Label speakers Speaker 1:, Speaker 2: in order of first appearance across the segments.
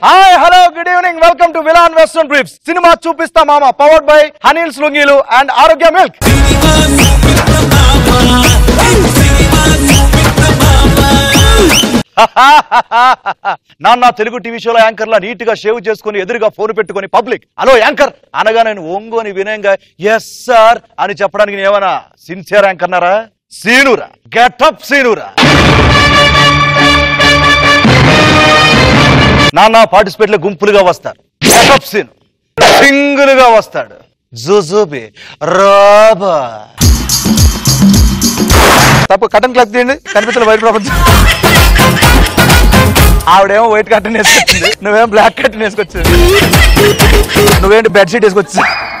Speaker 1: Hi hello good evening welcome to villain western briefs. Cinema Chupistha Mava powered by హనీల్స్ లుంగీలు and Arogya milk. నాన్న Telugu TV షోలో anchor లా నీట్ గా షేవ్ చేసుకుని ఎదురుగా ఫోన్ పెట్టుకుని పబ్లిక్ హలో యాంకర్ అనగా నేను ఒంగోని వినయంగా ఎస్ సార్ అని చెప్పడానికి నేను ఏమన్నా సిన్సియర్ యాంకర్నారా? సీనురా, గెటప్ సీనురా. నాన్న పార్టిసిపేట్లు గుంపులుగా వస్తారు, గెటప్ సీన్ సింగిల్ గా వస్తాడు. జుజుబి రాబా తప్పు కటన్ క్లాక్ తీయండి, కనిపించలే వైట్ ప్రపంచం. ఆవిడేమో వైట్ కట్టన్ వేసుకొచ్చింది, నువ్వేమో బ్లాక్ కట్టన్ వేసుకొచ్చింది, నువ్వేంటి బెడ్షీట్ వేసుకొచ్చి.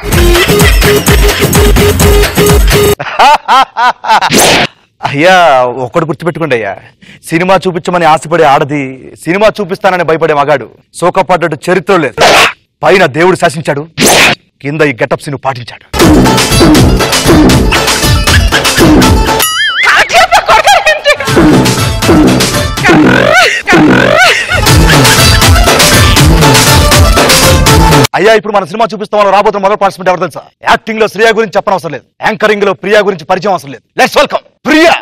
Speaker 1: అయ్యా ఒక్కడు గుర్తుపెట్టుకోండి అయ్యా, సినిమా చూపించమని ఆశపడే ఆడది సినిమా చూపిస్తానని భయపడే మగాడు సోకపడ్డట్టు చరిత్ర లేదు. పైన దేవుడు శాసించాడు, కింద ఈ గెటప్స్ ను పాటించాడు. అయ్యా ఇప్పుడు మన సినిమా చూపిస్తామని రాబోతున్న మొదటి పార్టిసిపెంట్ ఎవరు తెలుసా? యాక్టింగ్ లో శ్రియా గురించి చెప్పనవసరం లేదు, యాంకరింగ్ లో ప్రియా గురించి పరిచయం అవసరం లేదు. Let's welcome Priya.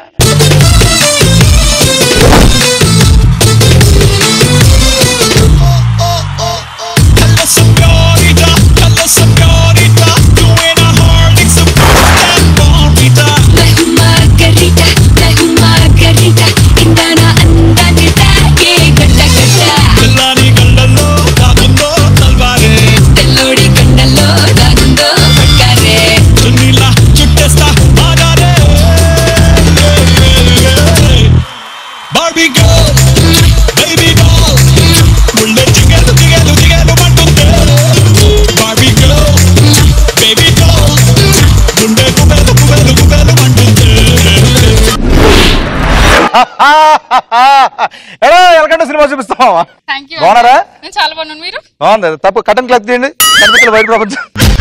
Speaker 1: ఎలాగంటే సినిమా చూపిస్తావా? బాగున్నారా? బాగుంది. తప్పు కటన్ క్లాక్ తీయండి, కనిపించలే వైట్ ప్రపంచం.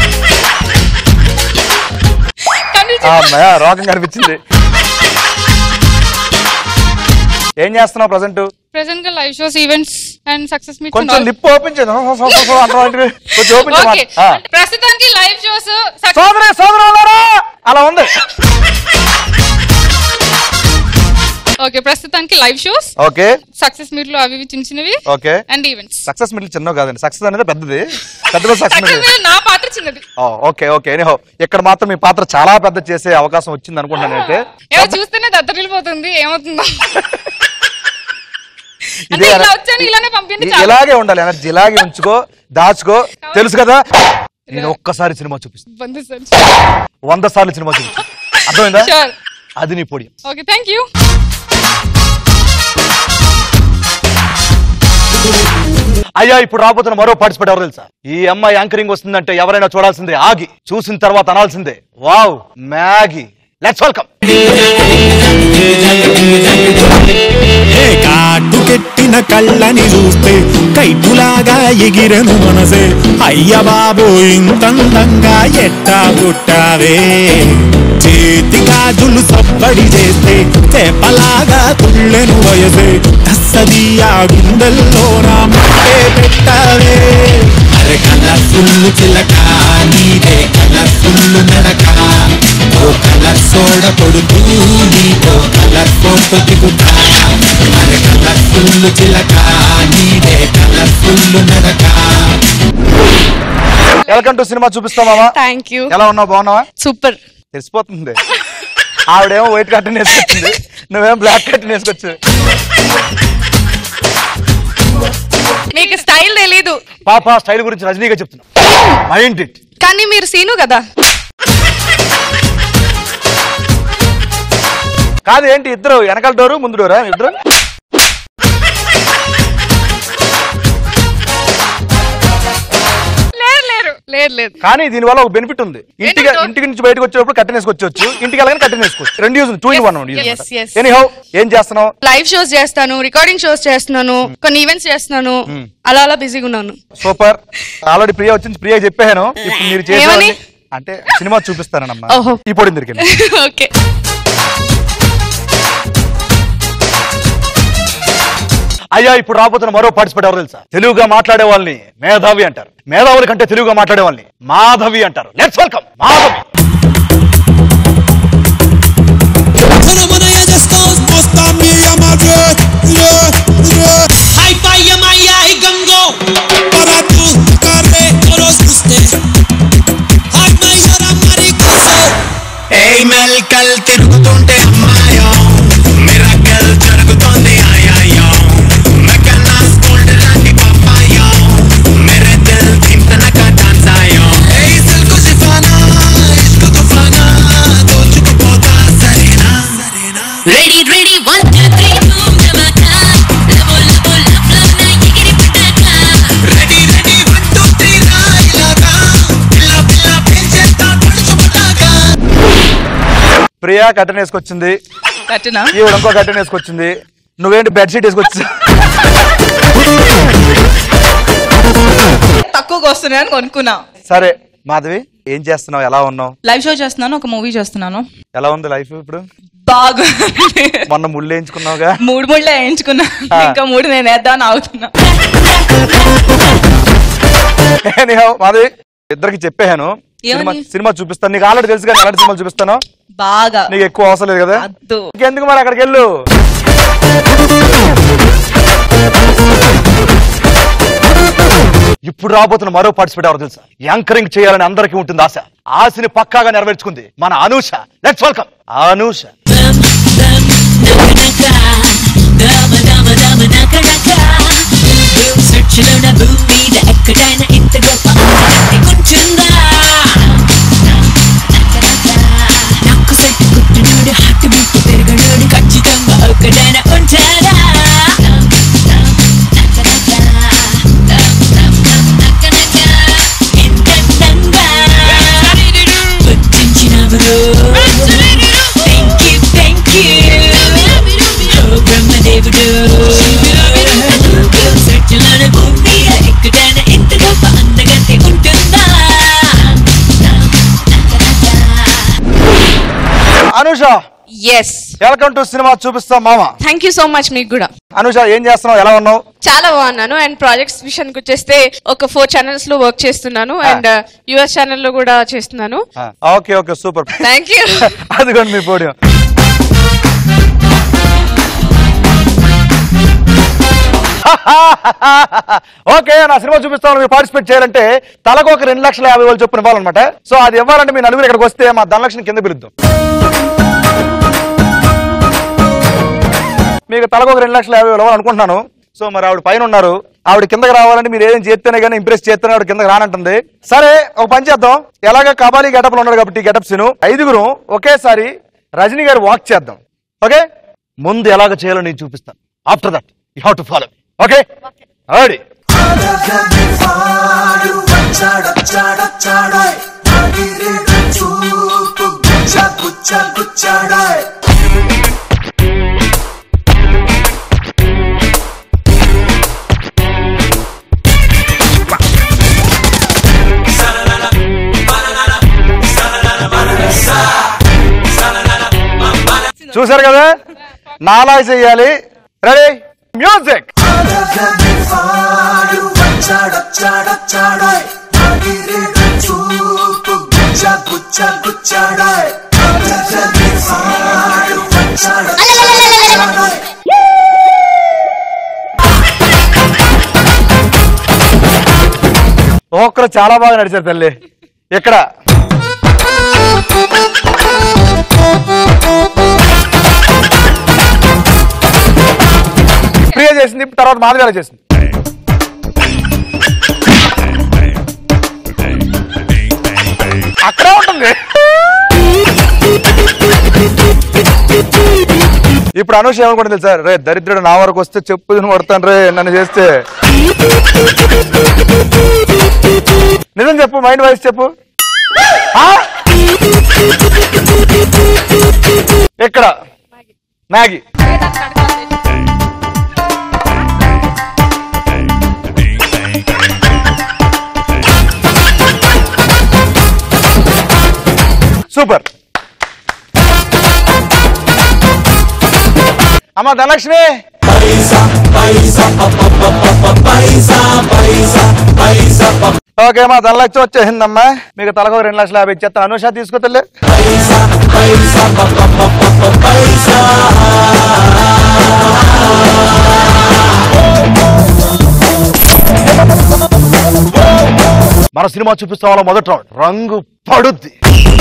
Speaker 1: రోగం కనిపించింది. ఏం చేస్తున్నావు ప్రెసెంట్?
Speaker 2: ప్రెసెంట్ గా live shows, events and success meets.
Speaker 1: కొంచెం లిప్ ఓపెన్ చేద్దాం, కొంచెం ఓపెన్ చేద్దాం.
Speaker 2: ప్రస్తుతానికి లైవ్ షోస్
Speaker 1: అలా ఉంది.
Speaker 2: ఓకే, ప్రస్తుతానికి లైవ్ షోస్,
Speaker 1: ఓకే,
Speaker 2: సక్సెస్ మీట్లు అవి చిన్న చిన్నవి,
Speaker 1: ఓకే,
Speaker 2: అండ్ ఈవెంట్స్.
Speaker 1: సక్సెస్ మీట్లు చిన్నవి కాదండి, సక్సెస్ అనేది పెద్దది.
Speaker 2: నా పాత్ర చిన్నది.
Speaker 1: Okay okay. ఎనీహౌ ఇక్కడ మాత్రం మీ పాత్ర చాలా పెద్ద చేసే అవకాశం వచ్చింది అనుకుంటాను. అయితే
Speaker 2: చూస్తేనే దద్దరిల్లిపోతుంది, ఏమవుతుందో.
Speaker 1: ఇలాగే ఉండాలి, ఎనర్జీ ఇలాగే ఉంచుకో, దాచుకో. తెలుసు కదా, నేను ఒక్కసారి సినిమా చూపిస్తాను, 100 సార్లు సినిమా చూపిస్తాను. అర్థమైందా? అది నీ పొడి.
Speaker 2: Okay, thank you.
Speaker 1: అయ్యా ఇప్పుడు రాబోతున్న మరో పార్టిసిపేట్ ఎవరు తెలుసా? ఈ అమ్మాయి యాంకరింగ్ వస్తుందంటే ఎవరైనా చూడాల్సిందే, ఆగి చూసిన తర్వాత అనాల్సిందే వావ్ మ్యాగీ. Let's welcome.
Speaker 3: కాటుకెట్టిన కళ్ళని చూస్తే కైటులాగా ఎగిరెను మనసే, అయ్య బాబు ఇంతందంగా ఎట్టా పుట్టావే. చేతి గాజులు సబ్బడి చేస్తే చేపలాగా తుళ్ళెను వయసే, తస్సదియా గుండెల్లో నా మట్టే పెట్టావే. అరే కలర్ఫుల్ చిలక నీదే కలర్ఫుల్ నడక, ఓ కలర్ సోడ కొడుతూ నీతో కలర్ ఫోటో దిగుతా. అరే కలర్ఫుల్ చిలక నీదే కలర్ఫుల్ నడక.
Speaker 1: వెల్కమ్ టు సినిమా చూపిస్తామా.
Speaker 2: Thank you.
Speaker 1: ఎలా ఉన్నావు? బాగున్నావా?
Speaker 2: సూపర్.
Speaker 1: తెలిసిపోతుంది. ఆవిడేమో వైట్ కట్టన్ వేసుకొచ్చింది, నువ్వేమో బ్లాక్ కట్టన్ వేసుకొచ్చు.
Speaker 2: మీకు స్టైల్ తెలీదు
Speaker 1: పాప, స్టైల్ గురించి రజనీగా చెప్తున్నా. Mind it.
Speaker 2: కానీ మీరు సీను కదా.
Speaker 1: కాదు ఏంటి ఇద్దరు వెనకాల డోరు ముందు డోరా? ఇద్దరు
Speaker 2: లేదు.
Speaker 1: కానీ దీనివల్ల ఒక బెనిఫిట్ ఉంది. ఇంటికి నుంచి బయటకు వచ్చేటప్పుడు కట్టెన్ వేసుకోవచ్చు, ఇంటికి వెళ్ళగానే కట్టెన్ వేసుకోవచ్చు. రెండు యూజ్, 2 in 1. ఎనీహౌ ఏం చేస్తున్నావు?
Speaker 2: లైవ్ షోస్ చేస్తాను, రికార్డింగ్ షోస్ చేస్తున్నాను, కొన్ని ఈవెంట్స్ చేస్తున్నాను, అలా అలా బిజీగా ఉన్నాను.
Speaker 1: సూపర్. ఆల్రెడీ ప్రియా వచ్చింది, ప్రియా చెప్పాను. ఇప్పుడు మీరు చేసే అంటే సినిమా చూపిస్తానమ్మా. ఈ పొడి దొరికింది.
Speaker 2: ఓకే.
Speaker 1: అయ్యా ఇప్పుడు రాబోతున్న మరో పార్టిసిపేట్ ఎవరు తెలుసా? తెలుగుగా మాట్లాడే వాళ్ళని మేధావి అంటారు, మేధావుల కంటే తెలుగుగా మాట్లాడే వాళ్ళని మాధవి అంటారు. Let's welcome Madhavi.
Speaker 3: మెల్కల్ తిరుగుతుంటే అమ్మాయో మిరకల్ జరుగుతుంది ఆయాయో మెకనాస్ గోల్డ్ లాంటి పప్పాయో మేరే దిల్ థింతన కా డాన్స్ ఆయో ఏ సిల్కు సిఫానా ఇష్క్ తుఫానా దోచుకుపోతా సరేనా రెడీ రెడీ 1 2 3 బూమ్ ధమాకా లబో లబో లబ్ లబ్ నా ఎగిరి పటాకా రెడీ రెడీ 1 2 3 రాయిలాగా పిల్ల పిల్ల పెంచేస్తా పడుచు పటాకా.
Speaker 1: ప్రియా కట్టెన్ వేసుకొచ్చింది, ఈవిడ ఇంకో కట్టెన్ వేసుకొచ్చింది, నువ్వేంటి బెడ్షీట్ వేసుకొచ్చి
Speaker 4: తక్కువగా వస్తున్నాయని కొనుక్కున్నా.
Speaker 1: సరే మాధవి, ఏం చేస్తున్నావు, ఎలా ఉన్నావు?
Speaker 4: లైవ్ షో చేస్తున్నాను, ఒక మూవీ చేస్తున్నాను.
Speaker 1: ఎలా ఉంది లైఫ్ ఇప్పుడు?
Speaker 4: బాగా
Speaker 1: మొన్న ముళ్ళు వేయించుకున్నావుగా?
Speaker 4: 3 ముళ్ళే వేయించుకున్నా, ఇంకా 3 నేను వేద్దామని ఆగుతున్నా.
Speaker 1: మాధవి, ఇద్దరికి చెప్పాను సినిమా చూపిస్తాను, నీకు ఆల్రెడీ తెలుసు కదా అలాంటి సినిమాలు చూపిస్తాను.
Speaker 4: బాగా
Speaker 1: నీకు ఎక్కువ అవసరం లేదు కదా, ఇంకెందుకు మరి అక్కడికి వెళ్ళు. ఇప్పుడు రాబోతున్న మరో పార్టిసిపేట్ ఎవరు తెలుసా? యాంకరింగ్ చేయాలని అందరికీ ఉంటుంది ఆశ, ఆశని పక్కాగా నెరవేర్చుకుంది మన Anusha. Let's welcome Anusha. Anusha,
Speaker 2: yes,
Speaker 1: welcome to cinema చూపిస్తాం మామ.
Speaker 2: Thank you so much. మీకు కూడా.
Speaker 1: అనూష, ఏం చేస్తున్నావు, ఎలా ఉన్నావు?
Speaker 2: చాలా బాగున్నాను. అండ్ ప్రాజెక్ట్స్ విషయానికి వచ్చేస్తే ఒక 4 ఛానల్స్ లో వర్క్ చేస్తున్నాను, అండ్ యుఎస్ ఛానల్ లో కూడా చేస్తున్నాను.
Speaker 1: Okay okay, super,
Speaker 2: thank you.
Speaker 1: అదిగోండి మీ పోడియం. ఓకే, నా సినిమా చూపిస్తాను, మీరు పార్టిసిపేట్ చేయాలంటే తలకు ఒక 2,50,000 చొప్పున ఇవ్వాలన్నమాట. సో అది ఇవ్వాలంటే మీ నలుగురు ఇక్కడికి వస్తే మా ధనలక్ష్మి కింద పిలుద్దాం. మీకు తలకు ఒక 2,50,000 ఇవ్వాలనుకుంటున్నాను. సో మరి ఆవిడ పైన ఉన్నారు, ఆవిడ కిందకి రావాలంటే మీరు ఏదైనా చేస్తేనే కానీ ఇంప్రెస్ చేస్తేనే ఆవిడ కిందకి రానంటుంది. సరే, ఒక పని చేద్దాం, ఎలాగ కబాలీ గెటప్ లో ఉన్నాడు కాబట్టి గెటప్స్ 5 ఒకేసారి రజనీ గారు వాక్ చేద్దాం. ఓకే, ముందు ఎలాగ చేయాలో నేను చూపిస్తాను. After that you have to follow. Okay, ready? చూసారు కదా, నాలా చెయ్యాలి. Ready, music. ఒక్కరు చాలా బాగా నడిచారు తల్లి. ఇక్కడ ప్రియ చేసింది, తర్వాత మాధవి చేసింది. అక్కడే ఉంటుంది. ఇప్పుడు అనూష ఏమనుకుంటుంది తెలుసా? రే దరిద్రుడు, నా వరకు వస్తే చెప్పు కొడతాను రే నన్ను చేస్తే. నిజం చెప్పు, మైండ్ వాయిస్ చెప్పు. ఎక్కడ మ్యాగీ? సూపర్. అమ్మ ధనలక్ష్మి, ఓకే మా ధనలక్ష్మి వచ్చేసిందమ్మా, మీకు తలకు 2,50,000 ఇచ్చేస్తాను. అనుష తీసుకొత్తలే. మన సినిమా చూపిస్తాం మొదటి రౌండ్ రంగు పడుద్ది.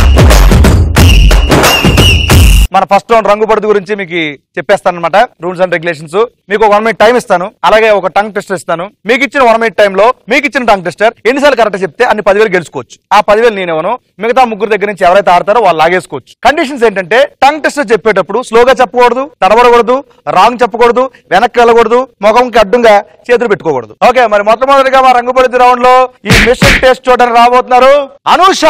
Speaker 1: మన ఫస్ట్ రౌండ్ రంగు పడుద్ది గురించి మీకు చెప్పేస్తాను అనమాట. Rules and regulations. మీకు 1 minute టైం ఇస్తాను, అలాగే ఒక టంగ్ టెస్టర్ ఇస్తాను. మీకు ఇచ్చిన 1 minute టైంలో మీకు ఇచ్చిన టంగ్ టెస్టర్ ఎన్నిసార్లు కరెక్ట్ చెప్తే అన్ని 10,000 గెలుచుకోవచ్చు. ఆ 10,000 నేనేమను, మిగతా ముగ్గురు దగ్గర నుంచి ఎవరైతే ఆడతారో వాళ్ళు లాగేసుకోవచ్చు. కండిషన్స్ ఏంటంటే టంగ్ టెస్టర్ చెప్పేటప్పుడు స్లోగా చెప్పకూడదు, తడబడకూడదు, రాంగ్ చెప్పకూడదు, వెనక్కి వెళ్ళకూడదు, ముఖంకి అడ్డుగా చేతులు పెట్టుకోకూడదు. ఓకే, మరి మొట్టమొదటిగా మా రంగు పడుద్ది రౌండ్ లో ఈ మిషన్ టెస్ట్ చూడడానికి రాబోతున్నారు అనూష.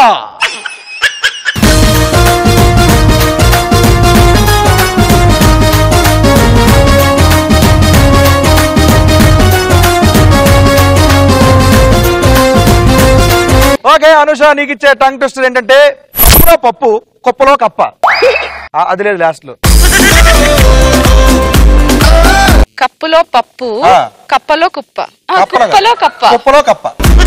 Speaker 1: ఓకే అనూష, నీకు ఇచ్చే టంగ్ టెస్టర్ ఏంటంటే కప్పులో పప్పు కుప్పలో కప్ప. అది లేదు లాస్ట్ లో.
Speaker 2: కప్పులో పప్పు కప్పలో కుప్ప.
Speaker 1: కుప్పలో కప్ప. కుప్పలో కప్ప.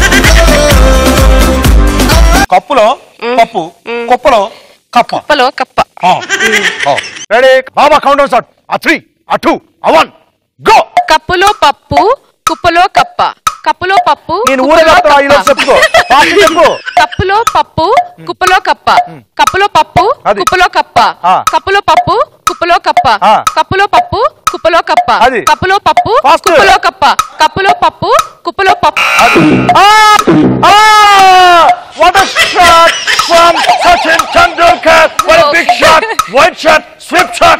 Speaker 1: కప్పులో పప్పు కుప్పలో కప్ప.
Speaker 2: కప్పలో కప్ప.
Speaker 1: Ready Baba, count down start. 3, 2, 1 go.
Speaker 2: కప్పులో పప్పు కుప్పలో కప్ప. కప్పులో పప్పు
Speaker 1: నేను చెప్పుకో.
Speaker 2: కప్పులో పప్పు కుప్పలో కప్ప. కప్పులో పప్పు కుప్పలో కప్ప. కప్పులో పప్పు కుప్పలో కప్ప. కప్పులో పప్పు కుప్పలో కప్ప. కప్పులో పప్పు కుప్పలో కప్ప. కప్పులో పప్పు కుప్పలో పప్పు.
Speaker 1: What a shot from Sachin Tendulkar. What a big shot. Wide shot, swift shot.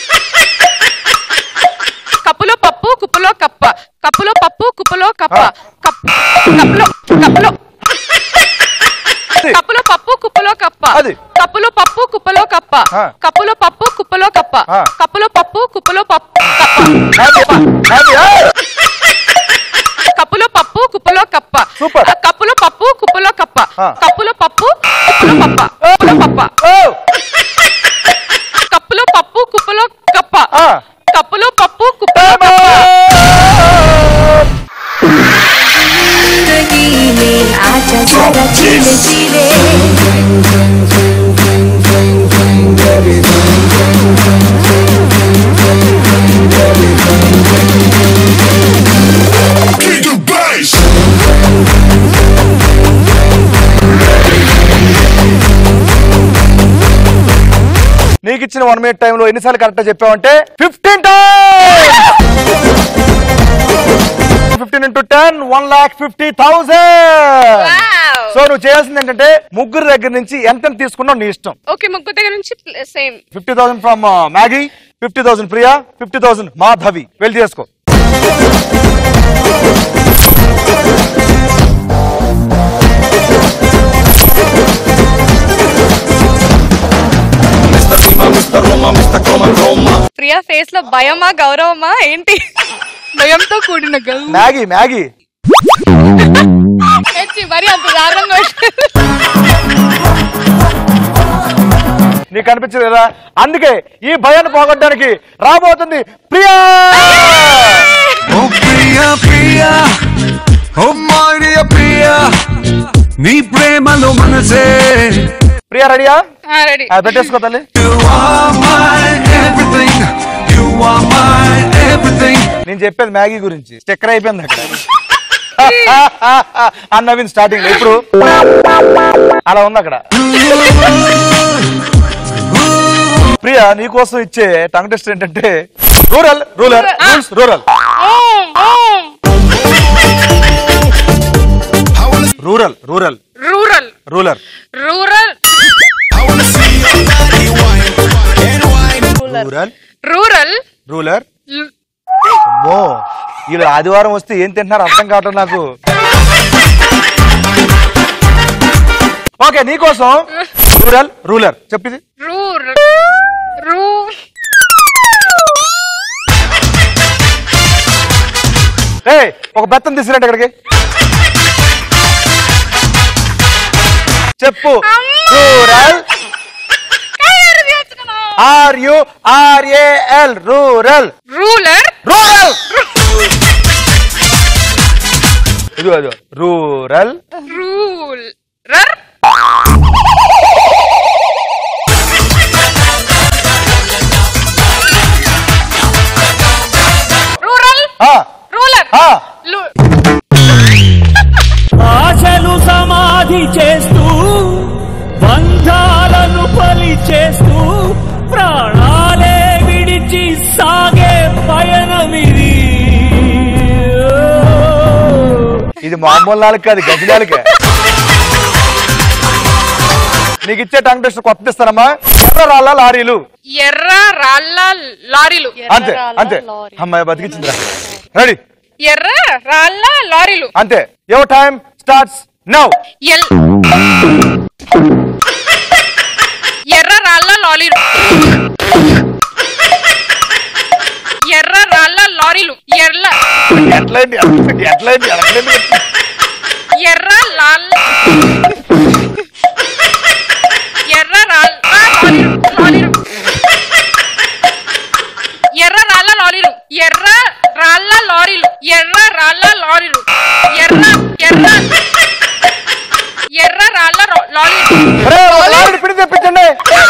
Speaker 2: కప్పులో పప్పు కుప్పలో కప్ప. కప్పులో పప్పు కుప్పలో కప్ప. కప్పులో కప్పులో కప్పులో పప్పు కుప్పలో కప్ప. కప్పులో పప్పు కుప్పలో కప్ప. కప్పులో పప్పు కుప్పలో కప్ప. కప్పులో పప్పు కుప్పలో పప్పు. కప్పులో పప్పు కుప్పలో కప్ప. కప్పులో పప్పు కుప్పలో కప్ప. కప్పులో పప్పు కుప్పలో పప్ప. కుప్పలో పప్ప. కప్పులో పప్పు కుప్పలో కప్ప. కప్పులో పప్పు కుప్పలో కప్ప.
Speaker 5: आजा जरा चीले चीले
Speaker 3: Kick the bass.
Speaker 1: నీకు ఇచ్చిన 1 minute టైంలో ఎన్నిసార్లు కరెక్ట్ చెప్పావంటే 15 times. 15 into 10 1,50,000. సో నువ్వు చేయాల్సింది ఏంటంటే ముగ్గురు దగ్గర నుంచి ఎంత తీసుకున్నావు నీ ఇష్టం.
Speaker 2: ఓకే, ముగ్గురు దగ్గర నుంచి same.
Speaker 1: 50,000 from Maggie, 50,000 Priya, 50,000 Madhavi. వెళ్ళి చేసుకో.
Speaker 2: ప్రియా ఫేస్ లో భయమా గౌరవమా ఏంటి? భయంతో కూడిన
Speaker 1: మ్యాగీ మ్యాగీ
Speaker 2: మరి అంత దారుణంగా
Speaker 1: నీకు అనిపించదు కదా, అందుకే ఈ భయాన్ని పోగొట్టడానికి రాబోతుంది ప్రియా.
Speaker 3: ఓ ప్రియా ప్రియా, ఓ మారియా ప్రియా, నీ ప్రేమలో మనసే.
Speaker 1: ప్రియా రెడీయా?
Speaker 2: రెడీ.
Speaker 1: పెట్టేసుకో తల్లి.
Speaker 3: You are my everything, you are my everything.
Speaker 1: నేను చెప్పేది మ్యాగీ గురించి. స్టిక్కర్ అయిపోయింది అక్కడ అన్న నవీన్ స్టార్టింగ్ లో. ఇప్పుడు అలా ఉంది అక్కడ. ప్రియా నీకోసం ఇచ్చే టంగ్ టెస్ట్ ఏంటంటే rural rural rules rural rural rural
Speaker 2: rural
Speaker 1: rural
Speaker 2: rural
Speaker 1: rural
Speaker 2: rural
Speaker 1: rural. అమ్మో, వీళ్ళు ఆదివారం వస్తే ఏం తింటున్నారు అర్థం కావటం నాకు. ఓకే, నీకోసం రూరల్ రూలర్ చెప్పింది.
Speaker 2: రూరల్ రూ
Speaker 1: ఒక బెత్తం తీసుకురండి ఇక్కడికి. చెప్పు. Rural RURAL rural
Speaker 2: ruler
Speaker 1: rural ఇది రూరల్
Speaker 2: రూలర్ రూరల్ రూలర్
Speaker 6: ఆశలు సమాధి చేస్తూ బంధాలను బలి చేస్తూ ప్రాణాలే విడిచి సాగే పయనమిది.
Speaker 1: ఇది మామూలు నాలుగు కాదు, గజ నాలుక. నీకు ఇచ్చే టంగ్ టెస్ట్ కొత్త ఇస్తానమ్మా. ఎర్ర రాళ్ళ లారీలు.
Speaker 2: ఎర్ర రాళ్ళ లారీలు.
Speaker 1: అంతే అంతే. అమ్మాయి బతికించిందిరా. రెడీ.
Speaker 2: ఎర్ర రాళ్ళ లారీలు.
Speaker 1: అంతే. Your time starts now.
Speaker 2: ఎర్ర రాళ్ళ లారీలు. ఎర్ర రాళ్ళ లారీలు.
Speaker 1: ఎట్లయింది
Speaker 2: ఎర్ర రాళ్ళ లారీలు. ఎర్ర రాళ్ళ లారీలు. ఎర్ర రాళ్ళ లారీలు. ఎర్ర రాళ్ళ లారీలు. ఎర్ర రాళ్ళ లారీలు.
Speaker 1: పిడి తెప్పించండి.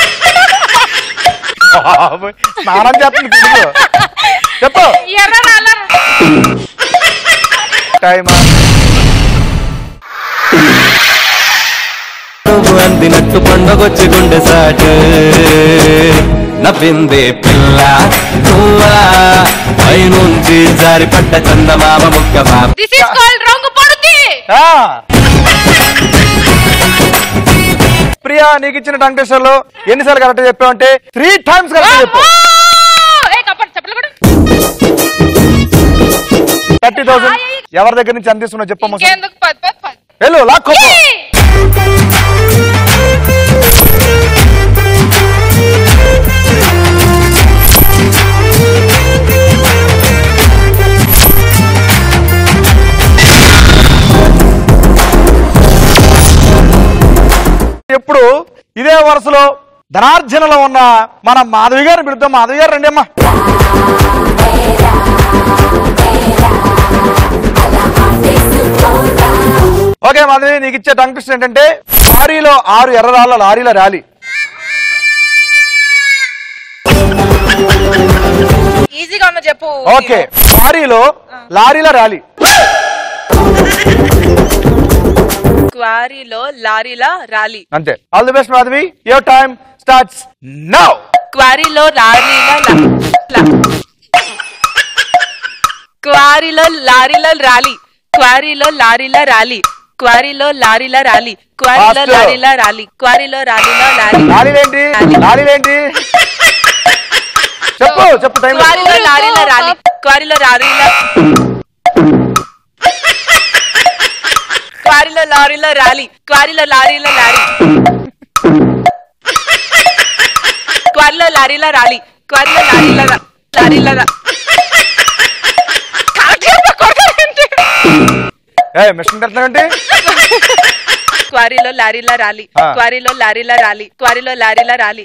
Speaker 1: స్నానం చేస్తుంది పిడుగు. చెప్పు.
Speaker 2: ఎర్ర రాళ్ళ
Speaker 1: టైమ్
Speaker 7: అందినట్టు పండగొచ్చి గుండె సాటు నవ్విందే పిల్ల నువ్వా పైనుంచి జారిపడ్డ చందమామ ముక్కమా.
Speaker 2: దిస్ ఇస్ కాల్డ్ రంగు పడుతి.
Speaker 1: ప్రియా, నీకు ఇచ్చిన టంగ్ టెస్టర్ లో ఎన్నిసార్లు కరెక్ట్ చెప్పావంటే 3 times కరెక్ట్ చెప్పు. 30,000 ఎవరి దగ్గర నుంచి అందిస్తున్నావు చెప్పమ్మా. వెళ్ళు లాక్కో. ఇప్పుడు ఇదే వరుసలో ధనార్జనలో ఉన్న మన మాధవి గారిని పిలుద్దాం. మాధవి గారు రండి అమ్మా. ఓకే మాధవి, నీకు ఇచ్చే టంగ్ ట్విస్ట్ ఏంటంటే లారీలో 6 ఎర్రరాళ్ళ లారీల ర్యాలీ.
Speaker 4: ఈజీగా ఉన్న చెప్పు.
Speaker 1: ఓకే, లారీల ర్యాలీ.
Speaker 4: క్వారీలో లారీల ర్యాలీ.
Speaker 1: అంతే. All the best Madhavi. Your time starts now.
Speaker 4: క్వారీలో లారీల క్వారీలో లారీల ర్యాలీ. క్వారీలో లారీల ర్యాలీ. క్వారీలో లారీల ర్యాలీ. క్వారీలో లారీల ర్యాలీ. క్వారీలో లారీల ర్యాలీ.
Speaker 1: లారీలేంటి చెప్పు చెప్పు. టైం.
Speaker 4: క్వారీలో లారీల ర్యాలీ. క్వారీలో లారీల క్వారీలో లారీల ర్యాలీ. క్వారీలో లారీల ర్యాలీ. క్వారీలో లారీల ర్యాలీ. క్వారీలో లారీల
Speaker 1: మిషన్ కడతానంటే
Speaker 4: క్వారీలో లారీల ర్యాలీ. క్వారీలో లారీల ర్యాలీ. క్వారీలో లారీల rally.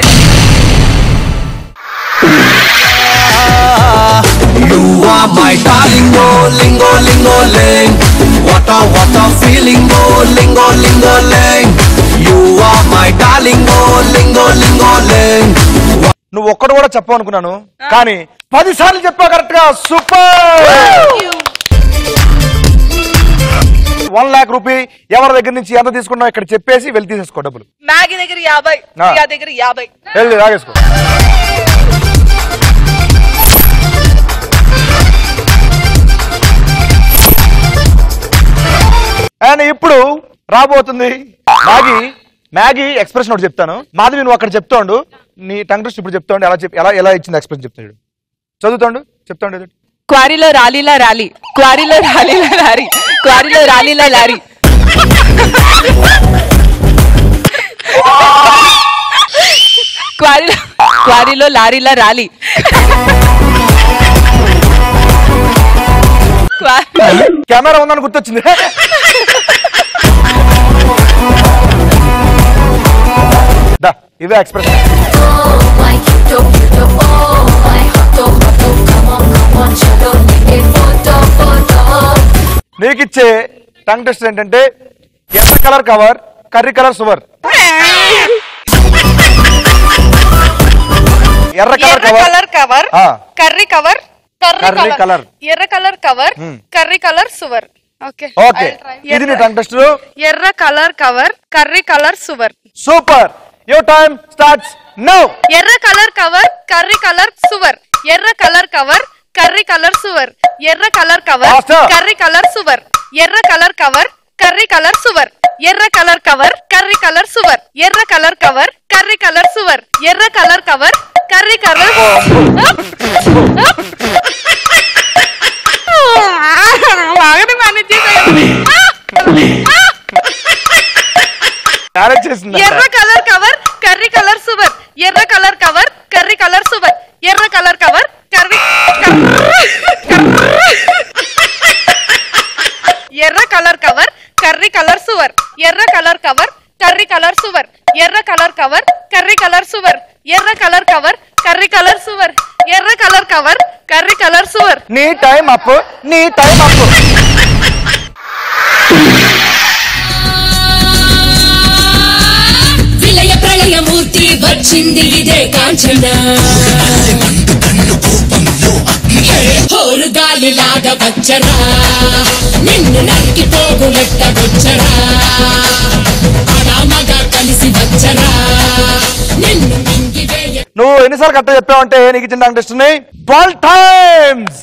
Speaker 3: You are my darling, oh lingo lingo ling. What a feeling, oh lingo lingo ling. You are my darling, oh lingo lingo ling.
Speaker 1: నువ్వు ఒక్కడు కూడా చెప్పావు అనుకున్నాను, కానీ 10 సార్లు చెప్పావు కరెక్ట్ గా. సూపర్. 1 lakh రూపీ ఎవరి దగ్గర నుంచి ఎంత తీసుకున్నావు ఇక్కడ చెప్పేసి వెళ్ళి తీసేసుకో డబ్బులు.
Speaker 4: మ్యాగీ దగ్గర 50, ప్రియా దగ్గర 50.
Speaker 1: వెళ్ళి రాగేసుకో. అండ్ ఇప్పుడు రాబోతుంది మ్యాగీ ఎక్స్ప్రెషన్ ఒకటి చెప్తాను. మాధవి నువ్వు అక్కడ చెప్తాడు, నీ టంగ్ ట్విస్ట్ ఇప్పుడు చెప్తాండు. ఎలా ఇచ్చింది ఎక్స్ప్రెషన్ చెప్తాడు. చదువుతాడు చెప్తాడు.
Speaker 4: క్వారీలో రాలీల ర్యాలీ. క్వారీలో రాలీల ర్యాలీ. క్వారీలో రాలీల ర్యాలీ. క్వారీలో లారీల ర్యాలీ.
Speaker 1: కెమెరా ఉందని గుర్తొచ్చింది. ఇవే expression.
Speaker 5: photo, photo, oh my hotto, hotto, come on, chalo, take a photo, photo.
Speaker 1: నీకు ఇచ్చే టంగ్ టెస్ట్ ఏంటంటే ఎర్ర కలర్ కవర్ కర్రీ కలర్ సువర్. ఎర్ర colour
Speaker 2: cover curry cover
Speaker 1: curry colour
Speaker 2: ఎర్ర కలర్ కవర్ కర్రీ కలర్ సువర్. ఓకే
Speaker 1: ఓకే ఇది నీ టంగ్ టెస్ట్.
Speaker 2: ఎర్ర కలర్ కవర్ కర్రీ కలర్ సువర్.
Speaker 1: Super. Your time starts now.
Speaker 2: ఎర్ర కలర్ కవర్ కర్రీ కలర్ సువర్. ఎర్ర కలర్ కవర్ కర్రీ కలర్ సువర్. ఎర్ర కలర్ కవర్ కర్రీ కలర్ సువర్. ఎర్ర కలర్ కవర్ కర్రీ కలర్ సువర్. ఎర్ర కలర్ కవర్ కర్రీ కలర్ సువర్. ఎర్ర కలర్ కవర్ కర్రీ కలర్ సువర్. ఎర్ర కలర్ కవర్ కర్రీ కలర్ ఎర్ర కలర్ కవర్ కర్రీ కలర్ సువర్. ఎర్ర కలర్ కవర్ కర్రీ కలర్ సువర్. ఎర్ర కలర్ కవర్ కర్రీ ఎర్ర కలర్ కవర్ కర్రీ కలర్ సువర్. ఎర్ర కలర్ కవర్ కర్రీ కలర్ సువర్. ఎర్ర కలర్ కవర్ కర్రీ కలర్ సువర్. ఎర్ర కలర్ కవర్ కర్రీ కలర్ సువర్. ఎర్ర కలర్ కవర్ కర్రీ కలర్ సువర్.
Speaker 1: నీ టైం అప్. నీ టైం అప్.
Speaker 5: విలయ ప్రళయమూర్తి వచ్చింది ఇదే కాంచన. హోరు గాలి లాగా వచ్చరా నిన్ను నరికి పోగులెట్ట వచ్చరా. ఆడామగా కలిసి వచ్చరా నిన్ను మింగివేయ.
Speaker 1: నువ్వు ఎన్నిసార్లు కరెక్ట్ చెప్పావంటే నీకు ఇచ్చిన టంగ్ టెస్ట్ ని 12 times.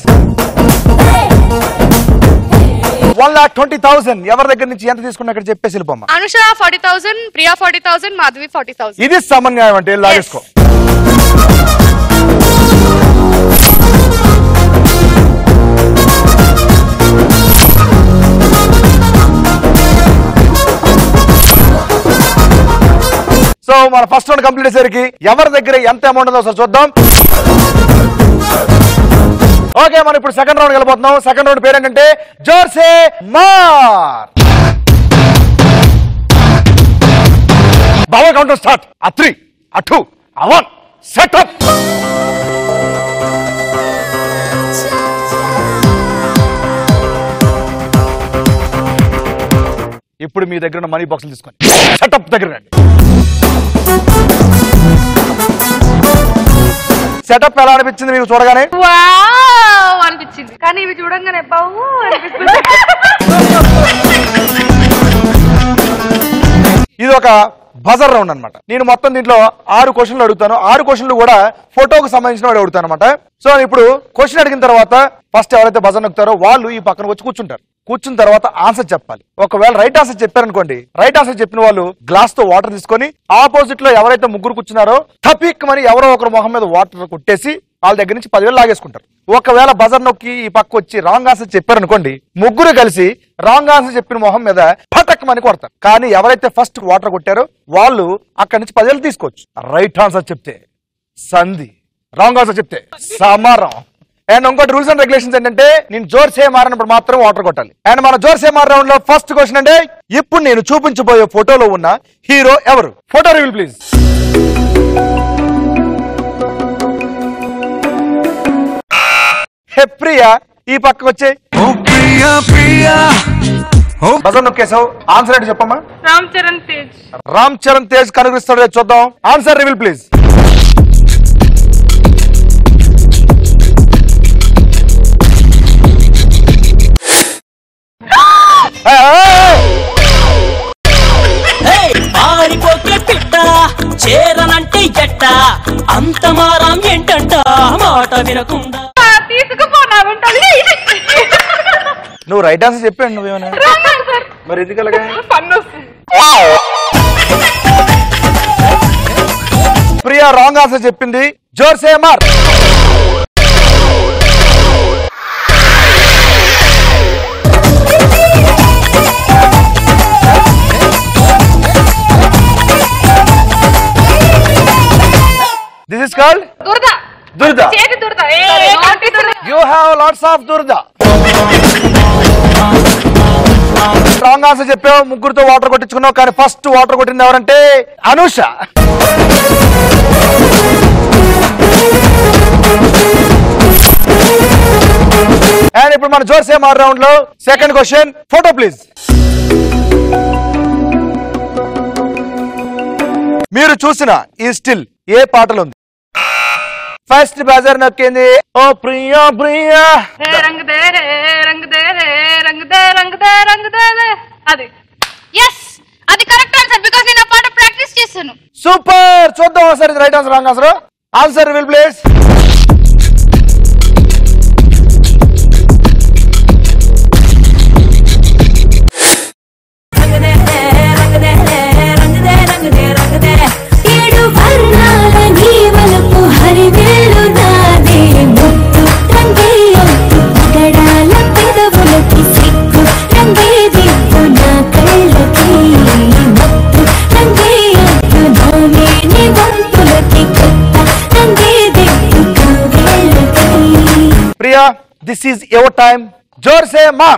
Speaker 1: 1,20,000. ఎవరి దగ్గర నుంచి ఎంత తీసుకున్నా ఇక్కడ చెప్పేసి వెళ్ళిపోమ్మా.
Speaker 2: అనుష 40,000, ప్రియా 40,000, మాధవి 40,000.
Speaker 1: ఇది సమన్యాయం అంటే లాగేసుకో. సో మన ఫస్ట్ రౌండ్ కంప్లీట్ అయ్యేసరికి ఎవరి దగ్గర ఎంత అమౌంట్ ఉందో ఒకసారి చూద్దాం. ఓకే మనం ఇప్పుడు సెకండ్ రౌండ్ వెళ్ళిపోతున్నాం. సెకండ్ రౌండ్ పేరు ఏంటంటే జోర్సే మార్. Baba counter start. ఆ 3, ఆ 2, ఆ 1 సెటప్. ఇప్పుడు మీ దగ్గర ఉన్న మనీ బాక్సులు తీసుకొని సెటప్ దగ్గర రండి. సెటప్ ఎలా అనిపించింది మీకు చూడగానే?
Speaker 2: వావ్ అనిపించింది. కానీ ఇవి చూడంగానే బావు అనిపిస్తుంది.
Speaker 1: ఇది ఒక బజర్ రౌండ్ అన్నమాట. నేను మొత్తం దీంట్లో 6 క్వశ్చన్లు అడుగుతాను. 6 క్వశ్చన్లు కూడా ఫోటోకు సంబంధించిన వాడు అడుగుతాను అనమాట. సో ఇప్పుడు క్వశ్చన్ అడిగిన తర్వాత ఫస్ట్ ఎవరైతే బజర్ నొక్కుతారో వాళ్ళు ఈ పక్కన వచ్చి కూర్చుంటారు. కూర్చున్న తర్వాత ఆన్సర్ చెప్పాలి. ఒకవేళ రైట్ ఆన్సర్ చెప్పారనుకోండి, రైట్ ఆన్సర్ చెప్పిన వాళ్ళు గ్లాస్ తో వాటర్ తీసుకొని ఆపోజిట్ లో ఎవరైతే ముగ్గురు కూర్చున్నారో టపిక్ మని ఎవరో ఒకరు మొహం మీద వాటర్ కొట్టేసి వాళ్ళ దగ్గర నుంచి 10,000 లాగేసుకుంటారు. ఒకవేళ బజర్ నొక్కి ఈ పక్క వచ్చి రాంగ్ ఆన్సర్ చెప్పారనుకోండి, ముగ్గురు కలిసి రాంగ్ ఆన్సర్ చెప్పిన మొహం మీద పటక్ మని కొడతారు. కానీ ఎవరైతే ఫస్ట్ వాటర్ కొట్టారో వాళ్ళు అక్కడి నుంచి 10,000 తీసుకోవచ్చు. రైట్ ఆన్సర్ చెప్తే సంధి, రాంగ్ ఆన్సర్ చెప్తే సమారం. అండ్ ఇంకోటి రూల్స్ అండ్ రెగ్యులేషన్స్ ఏంటంటే నేను జోర్సే మారినప్పుడు మాత్రం వాటర్ కొట్టాలి. అండ్ మన జోర్సే మార్ రౌండ్ లో ఫస్ట్ క్వశ్చన్ అంటే ఇప్పుడు నేను చూపించబోయే ఫోటోలో ఉన్న హీరో ఎవరు? Photo reveal please. Hey Priya ఈ పక్కకు వచ్చే. బజర్ నొక్కేసావు. ఆన్సర్ ఏంటి చెప్పమ్మా?
Speaker 2: రామ్ చరణ్ తేజ్.
Speaker 1: రామ్ చరణ్ తేజ్ కనుగొస్తాడు చూద్దాం. Answer reveal please.
Speaker 8: చేరనంటే ఎట్ట అంత మారం ఏంటంట మాట వినకుండా
Speaker 1: నువ్వు రైట్ ఆన్సర్ చెప్పాడు నువ్వేమన్నా మరి ఎందుకలాగా ప్రియా రాంగ్ ఆన్సర్ చెప్పింది. జోర్సే మార్. This is called
Speaker 2: Durda.
Speaker 1: Durda.
Speaker 2: Cheti Durda.
Speaker 1: You have lots of Durda. Wrong answer చెప్పావు. ముగ్గురుతో వాటర్ కొట్టించుకున్నావు. కానీ ఫస్ట్ వాటర్ కొట్టింది ఎవరంటే అనుష. అండ్ ఇప్పుడు మన జోర్ సే మార్ రౌండ్ లో సెకండ్ క్వశ్చన్, ఫోటో ప్లీజ్. మీరు చూసిన ఈ స్టిల్ ఏ పాటలో ఉంది? ఫస్ట్ బజర్ నొక్కింది ఓ ప్రియా ప్రియా.
Speaker 2: అది yes, అది కరెక్ట్ ఆన్సర్ బికాజ్ నేను ఆ పాట ప్రాక్టీస్ చేశాను.
Speaker 1: సూపర్. చూద్దాం ఒకసారి right answer wrong answer. Answer reveal please. Priya, this is your time. जोर से मार.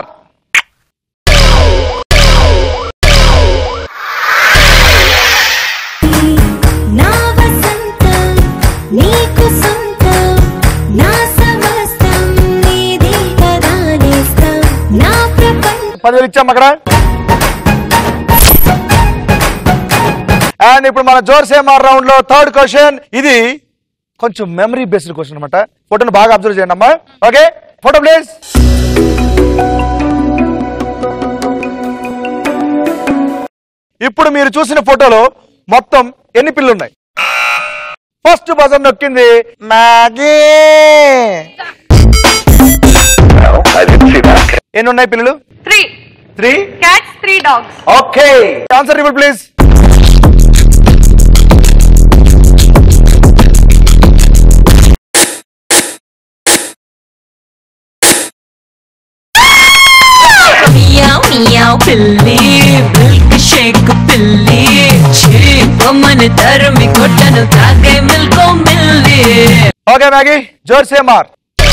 Speaker 5: నా వసంతం నీకు సొంతం నా సమస్తం నీది కదా నేస్తం నా ప్రపంచం.
Speaker 1: 10,000 ఇచ్చాం అక్కడ. అండ్ ఇప్పుడు మన జోర్ సే మార్ రౌండ్ లో థర్డ్ క్వశ్చన్. ఇది కొంచెం మెమరీ బేస్డ్ క్వశ్చన్ అనమాట. ఫోటోని బాగా అబ్జర్వ్ చేయండి అమ్మా. Okay, photo please. ఇప్పుడు మీరు చూసిన ఫోటోలో మొత్తం ఎన్ని పిల్లలు ఉన్నాయి? ఫస్ట్ బజర్ నొక్కింది మ్యాగీ. ఎన్ని ఉన్నాయి పిల్లలు? 3
Speaker 2: cats, 3 dogs.
Speaker 1: Okay, answer repeat please.
Speaker 8: పిల్లి మిల్క్ షేక్ పిల్లి మన తరమి కొట్టను తాగే మిల్కో మిల్లి.
Speaker 1: ఓకే మ్యాగీ, జోర్ సే మార్.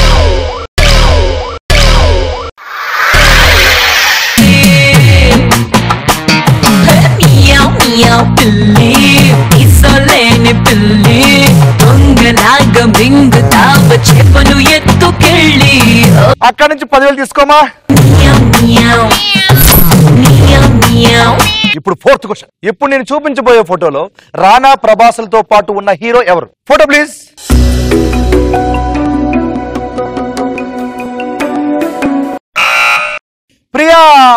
Speaker 8: పిల్లి ఇసలేని పిల్లి దొంగలాగా మింగుతావ చెప్పను ఎత్తుకెళ్ళి.
Speaker 1: అక్కడ నుంచి 10,000 తీసుకోమా. ఇప్పుడు ఫోర్త్ క్వశ్చన్. ఇప్పుడు నేను చూపించబోయే ఫోటోలో రానా ప్రభాస్లతో పాటు ఉన్న హీరో ఎవరు? Photo please. ప్రియా.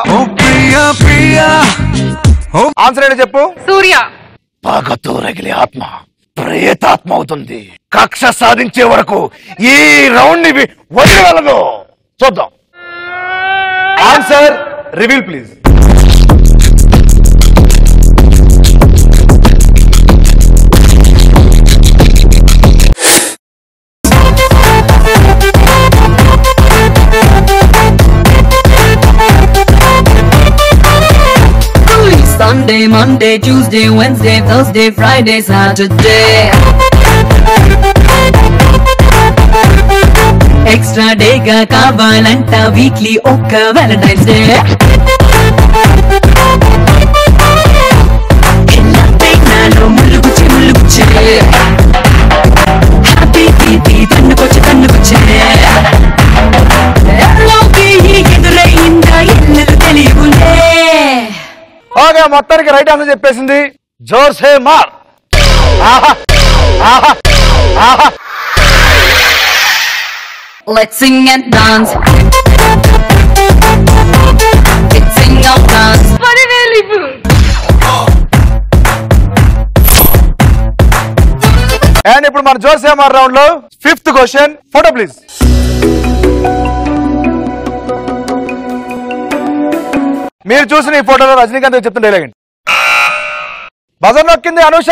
Speaker 1: ఆన్సర్ ఏంటో చెప్పు.
Speaker 2: సూర్య.
Speaker 1: పగతో రగిలే ఆత్మ ప్రేతాత్మ అవుతుంది. కక్ష సాధించే వరకు ఈ రౌండ్ ని వదిలేయగలదు. చూద్దాం. Answer reveal please.
Speaker 8: Sunday, Monday, Tuesday, Wednesday, Thursday, Friday, Saturday. Extra day ga kavalanta weekly okka Valentine's Day. Ellante nalo mulluguche happy baby tannu koche elloki edurayinda ellelu teliyule.
Speaker 1: Okay, మొత్తానికి right answer చెప్పేసింది. జోర్ సే మార్. ఆహా ఆహా ఆహా.
Speaker 8: Let's sing and dance. Let's sing and dance.
Speaker 1: And ఇప్పుడు మన జోర్ సే మార్ రౌండ్ లో ఫిఫ్త్ క్వశ్చన్. Photo please. మీరు చూసిన ఈ ఫోటోలో రజనీకాంత్ చెప్తున్న డైలాగ్. బజర్ నొక్కింది అనూష.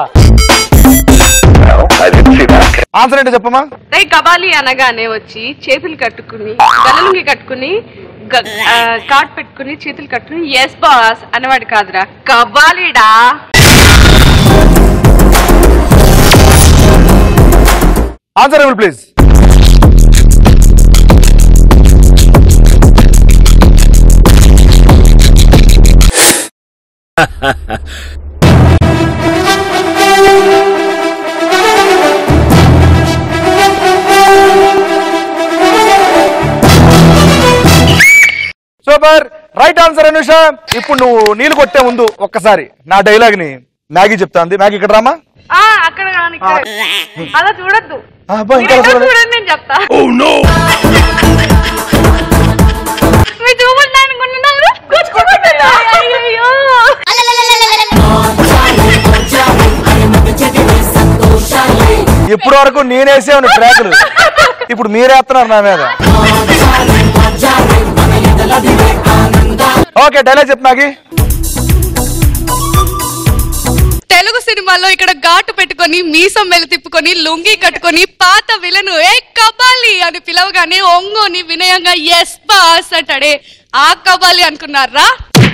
Speaker 1: ఆన్సర్ ఏంటో చెప్పమ్మా.
Speaker 2: కబాలి అనగానే వచ్చి చేతులు కట్టుకుని గలలుంగి కట్టుకుని కాట్ పెట్టుకుని చేతులు కట్టుకుని ఎస్ బాస్ అనేవాడు కాదురా, కబాలిడా.
Speaker 1: ఆన్సర్ ఎవరు please. Super right answer Anusha. ఇప్పుడు నువ్వు నీళ్ళు కొట్టే ముందు ఒక్కసారి నా డైలాగ్ ని మ్యాగీ చెప్తాంది. మ్యాగీ ఇక్కడ రామా.
Speaker 2: అక్కడ అలా చూడద్దు,
Speaker 1: ఇంకా
Speaker 2: చూడండి నేను చెప్తా.
Speaker 1: ఇప్పటి వరకు నేనేసేవాను ట్రాకులు, ఇప్పుడు మీరేస్తున్నారు నా మీద. ఓకే డైలాగ్ చెప్పు మ్యాగీ.
Speaker 2: తెలుగు సినిమాలో ఇక్కడ ఘాటు పెట్టుకొని మీసం మెల్లి తిప్పుకొని లుంగి కట్టుకొని పాత విలను ఏ కబాలి అని పిలవగానే ఒంగోని వినయంగా ఎస్ బాస్ అంటాడే ఆ కబాలి అనుకున్నారా?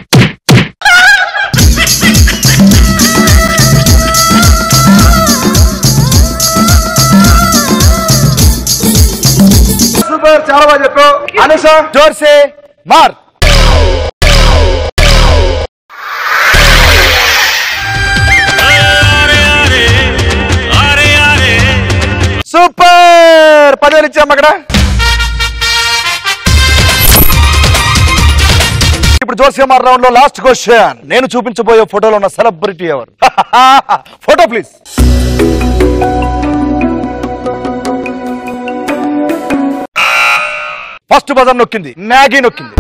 Speaker 1: సూపర్ చాలా బాగా చెప్పు అనుష. జోర్సే మార్. సూపర్ 10,000 ఇచ్చాము అక్కడ. ఇప్పుడు జోర్సేమార్ రౌండ్ లో లాస్ట్ క్వశ్చన్. నేను చూపించబోయే ఫోటోలో ఉన్న సెలబ్రిటీ ఎవరు? Photo please. ఫస్ట్ బజర్ నొక్కింది, మ్యాగీ నొక్కింది.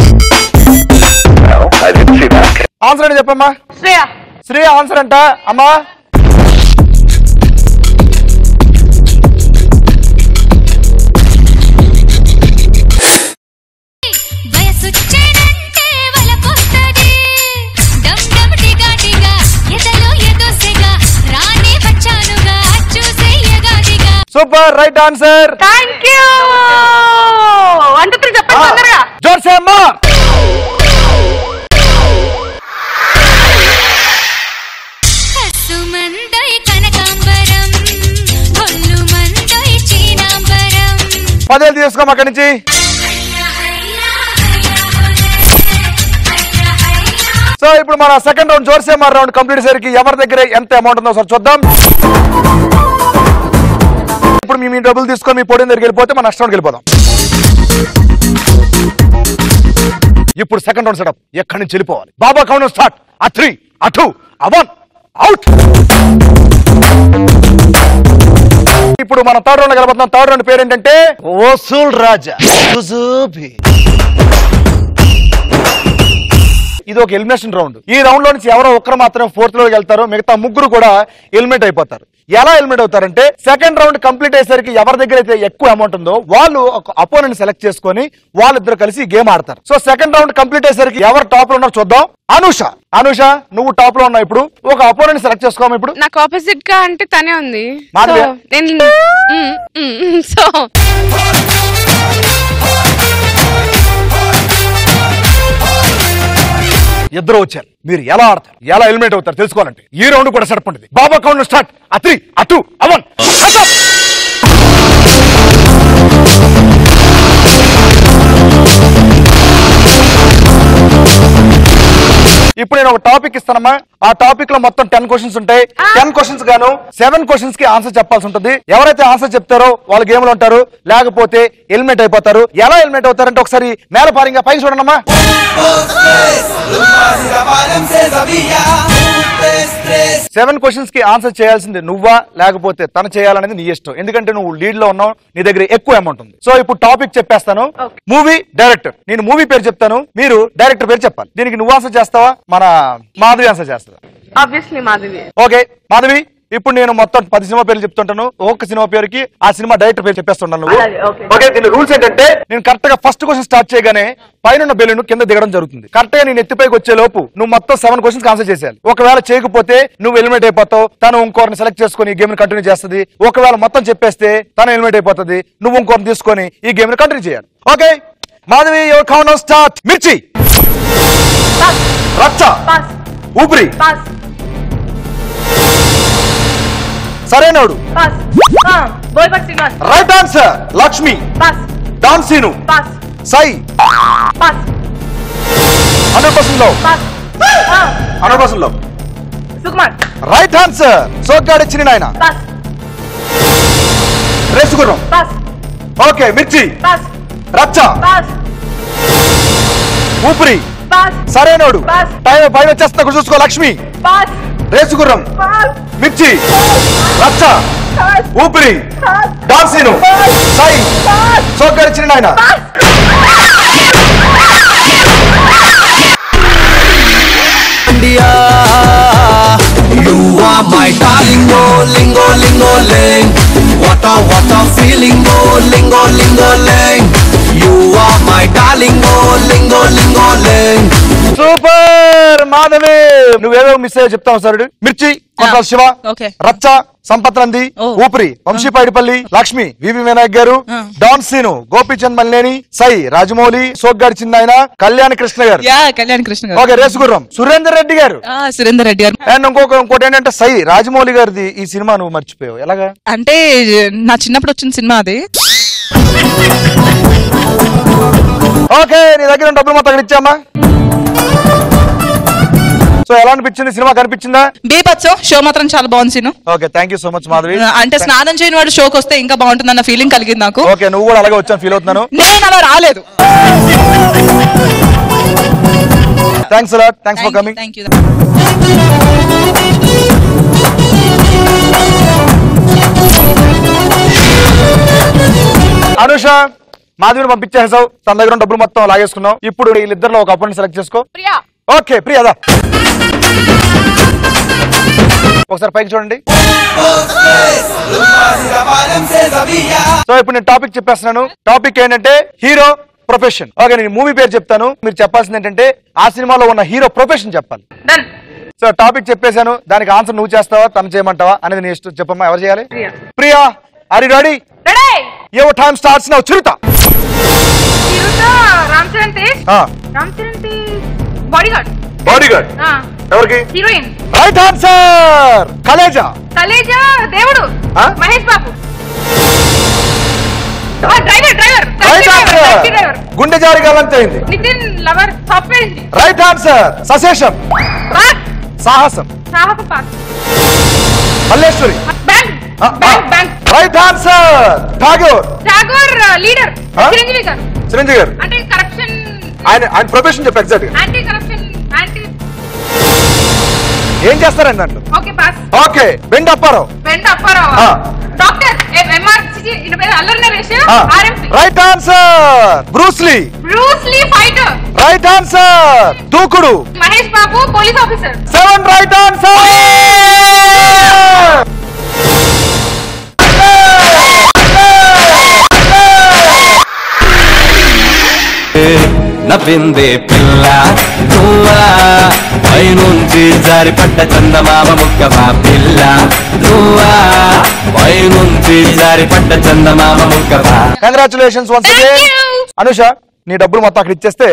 Speaker 1: ఆన్సర్ అంటే చెప్పమ్మా.
Speaker 2: శ్రేయ.
Speaker 1: శ్రేయ ఆన్సర్ అంట అమ్మా. Super right answer.
Speaker 2: Thank you. చెప్పండి తొందరగా.
Speaker 1: జోర్సేమ్మా. పదేళ్ళు తీసుకోం అక్కడి నుంచి. సో ఇప్పుడు మన సెకండ్ రౌండ్ జోర్సేమార్ రౌండ్ కంప్లీట్ సరికి ఎవరి దగ్గర ఎంత అమౌంట్ ఉందో ఒకసారి చూద్దాం. ఇప్పుడు మీ డబ్బులు తీసుకొని మీ పొడిన దగ్గరికి వెళ్ళిపోతే మన నెక్స్ట్ రౌండ్కి వెళ్ళిపోదాం. ఇప్పుడు సెకండ్ రౌండ్ సెటప్. ఎక్కడి నుంచి వెళ్ళిపోవాలి? Baba count start. ఆ 3 ఆ 2 ఆ 1 అవుట్. ఇప్పుడు మన థర్డ్ రౌండ్ వెళ్ళిపోతున్నాం. థర్డ్ రౌండ్ పేరు ఏంటంటే వసూల్ రాజా. ఇది ఒక ఎలిమినేషన్ రౌండ్. ఈ రౌండ్ లో నుంచి ఎవరో ఒక్కరు మాత్రం ఫోర్త్ లోకి వెళ్తారు, మిగతా ముగ్గురు కూడా ఎలిమినేట్ అయిపోతారు. ఎలా ఎలిమినేట్ అవుతారంటే సెకండ్ రౌండ్ కంప్లీట్ అయ్యేసరికి ఎవరి దగ్గర అయితే ఎక్కువ అమౌంట్ ఉందో వాళ్ళు ఒక అపోనెంట్ సెలెక్ట్ చేసుకొని వాళ్ళిద్దరు కలిసి గేమ్ ఆడతారు. సో సెకండ్ రౌండ్ కంప్లీట్ అయ్యేసరికి ఎవరు టాప్ లో ఉన్నారో చూద్దాం. అనుష నువ్వు టాప్ లో ఉన్నావు. ఇప్పుడు ఒక అపోనెంట్ సెలెక్ట్ చేసుకోవాలి. ఇప్పుడు
Speaker 2: నాకు ఆపోజిట్ గా అంటే తనే ఉంది. సో
Speaker 1: ఇద్దరు వచ్చారు. మీరు ఎలా ఆడతారు, ఎలా ఎలిమినేట్ అవుతారు తెలుసుకోవాలంటే ఈ రౌండ్ కూడా సెటప్ ఉంటుంది. Baba count start. ఆ 3 ఆ 2 ఆ 1 ఇప్పుడు నేను ఒక టాపిక్ ఇస్తానమ్మా. ఆ టాపిక్ లో మొత్తం 10 క్వశ్చన్స్ ఉంటాయి. 10 క్వశ్చన్స్ గాను 7 క్వశ్చన్స్ కి ఆన్సర్ చెప్పాల్సి ఉంటుంది. ఎవరైతే ఆన్సర్ చెప్తారో వాళ్ళు గేమ్ లో ఉంటారు, లేకపోతే ఎలిమినేట్ అయిపోతారు. ఎలా ఎలిమినేట్ అవుతారంటే ఒకసారి నేలపారింగా పైకి చూడండమ్మా. 7 క్వశ్చన్స్ కి ఆన్సర్ చేయాల్సింది నువ్వా లేకపోతే తను చేయాలనేది నీ ఇష్టం. ఎందుకంటే నువ్వు లీడ్ లో ఉన్నావు, నీ దగ్గర ఎక్కువ అమౌంట్ ఉంది. సో ఇప్పుడు టాపిక్ చెప్పేస్తాను. Movie director. నేను మూవీ పేరు చెప్తాను, మీరు డైరెక్టర్ పేరు చెప్పాలి. దీనికి నువ్వు ఆన్సర్ చేస్తావా, మన మాధవి ఆన్సర్ చేస్తావా?
Speaker 2: ఆబ్వియస్లీ మాధవి.
Speaker 1: ఓకే మాధవి, ఇప్పుడు నేను మొత్తం 10 సినిమా పేర్లు చెప్తుంటాను. ఒక్క సినిమా పేరుకి ఆ సినిమా డైరెక్టర్ పేరు చెప్పేస్తున్నాను. ఓకే దీని రూల్స్ ఏంటంటే నేను కరెక్ట్ గా ఫస్ట్ క్వశ్చన్ స్టార్ట్ చేయగానే పైన బెలూన్ కింద దిగడం జరుగుతుంది. కరెక్ట్ గా నేను ఎత్తిపైకి వచ్చే లోపు నువ్వు మొత్తం 7 క్వశ్చన్స్ ఆన్సర్ చేసేయాలి. ఒకవేళ చేయకపోతే నువ్వు ఎలిమినేట్ అయిపోతావు. తను ఇంకోరిని సెలెక్ట్ చేసుకుని ఈ గేమ్ ని కంటిన్యూ చేస్తుంది. ఒకవేళ మొత్తం చెప్పేస్తే తను ఎలిమినేట్ అయిపోతుంది. నువ్వు ఇంకోరిని తీసుకొని ఈ గేమ్ ని కంటిన్యూ చేయాలి. Okay Madhavi your count start. Mirchi, Racha, Oopiri, Sarrainodu, right answer. Lakshmi, Don Seenu, Sye, 100% లో, 100% లో, రైట్ ఆన్సర్. సోగ్గాడి చిన్న నాయన, రేసుగుర్రం, ఓకే. మిర్చి, రచ్చ, ఊపిరి, సరైనోడు. టైం పైన వచ్చేస్తా చూసుకో. లక్ష్మి, రేసుగుర్రం, మిర్చి, రచ్చ, ఊపిరి, డాన్సీను, సై, సోగ్గడిచిన నాయన.
Speaker 3: You are my darling, oh lingo lingo ling. What a feeling, oh lingo lingo ling. You are my darling, oh lingo lingo ling.
Speaker 1: Super Madhavi. నువ్వేదో మిస్ అయ్యో చెప్తావు సార్. మిర్చి కొంటాల శివ, రచ్చ సంపత్ నంది, ఊపిరి వంశీ పైడిపల్లి, లక్ష్మి వివి వినాయక్ గారు, డాన్ సీను గోపీచంద్ మల్లేని, సై రాజమౌళి, సోగ్గాడి చిన్నాయన, కళ్యాణ్ కృష్ణ గారు. ఓకే, రేసుగుర్రం సురేందర్ రెడ్డి గారు. అండ్ ఇంకోటి ఏంటంటే సై రాజమౌళి గారిది ఈ సినిమా నువ్వు మర్చిపోయావు ఎలాగా?
Speaker 9: అంటే నా చిన్నప్పుడు వచ్చిన సినిమా అది.
Speaker 1: ఓకే, నీ దగ్గర డబ్బులు మొత్తం అక్కడ ఇచ్చామా? సో ఎలా అనిపించింది సినిమా? కనిపించిందా?
Speaker 9: బీపచ్చో షో మాత్రం చాలా బాగుంది Seenu.
Speaker 1: Okay, thank you so much Madhavi.
Speaker 9: అంటే స్నానం చేయని వాడు షోకి వస్తే ఇంకా బాగుంటుంది అన్న ఫీలింగ్ కలిగింది నాకు.
Speaker 1: ఓకే, నువ్వు కూడా అలాగే వచ్చాను ఫీల్ అవుతున్నాను.
Speaker 9: నేను అలా రాలేదు.
Speaker 1: Thanks a lot. Thanks for coming.
Speaker 9: Thank you.
Speaker 1: Anusha, మాధవిని పంపించేసావు. తన దగ్గర డబ్బులు మొత్తం లాగేసుకున్నావు. ఇప్పుడు వీళ్ళిద్దరిలో ఒక అపాయింట్ సెలెక్ట్ చేసుకో. ఓకే ప్రియదా, ఒకసారి పైకి చూడండి. సో ఇప్పుడు నేను టాపిక్ చెప్పేస్తున్నాను. టాపిక్ ఏంటంటే హీరో ప్రొఫెషన్. ఓకే, నేను మూవీ పేరు చెప్తాను. మీరు చెప్పాల్సింది ఏంటంటే ఆ సినిమాలో ఉన్న హీరో ప్రొఫెషన్ చెప్పాలి. సో టాపిక్ చెప్పేశాను. దానికి ఆన్సర్ నువ్వు చేస్తావా తను చేయమంటావా అనేది నీ ఇష్టం. చెప్పమ్మా, ఎవరు చేయాలి? Priya, are you ready? Your time starts now. Chirutha. Bodyguard. ఎవరికి?
Speaker 2: Heroine.
Speaker 1: Right answer. Khaleja.
Speaker 2: Khaleja దేవుడు. Mahesh Babu. Driver.
Speaker 1: Gunde Jaari Gallanthayyinde.
Speaker 2: Nithiin lover. Software.
Speaker 1: Right answer. సశేషం. Sahasam. Malleswari. Right answer. Tagore.
Speaker 2: Leader. Chiranjeevi garu.
Speaker 1: Chiranjeevi గారు
Speaker 2: అంటే కరప్షన్.
Speaker 1: ఆయన ప్రొఫెషన్ చెప్పు ఎగ్జాక్ట్ గా.
Speaker 2: Anti corruption.
Speaker 1: ఏం చేస్తారండి దాంట్లో?
Speaker 2: Okay pass.
Speaker 1: ఓకే, వెండి అప్పారావు.
Speaker 2: డాక్టర్. ఎంఆర్సిజి. ఇన పేరు Allari Naresh. RMP.
Speaker 1: Right answer. Bruce Lee. Fighter. Right answer. Dookudu.
Speaker 2: Mahesh Babu police officer.
Speaker 1: 7 right answer.
Speaker 7: నవ్విందే పిల్ల నువ్వా, పైనుంచి జారిపడ్డ చందమామ ముక్కవా పిల్ల నువ్వా, పైనుంచి జారిపడ్డ చందమామ ముక్కవా.
Speaker 1: Congratulations once again. అనుష, నీ డబ్బులు మొత్తం అక్కడ ఇచ్చేస్తే.